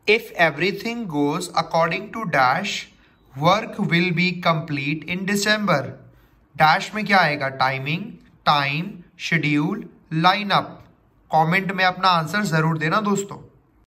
If everything goes according to dash work will be complete in December. Dash में क्या आएगा? Timing, time, schedule, line up. Comment में अपना answer जरूर देना दोस्तों।